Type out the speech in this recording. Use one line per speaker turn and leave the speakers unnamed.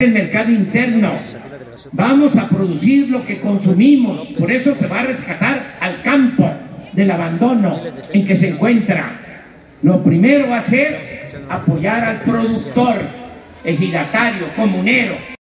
el mercado interno. Vamos a producir lo que consumimos. Por eso se va a rescatar al campo del abandono en que se encuentra. Lo primero va a ser apoyar al productor, ejidatario, comunero.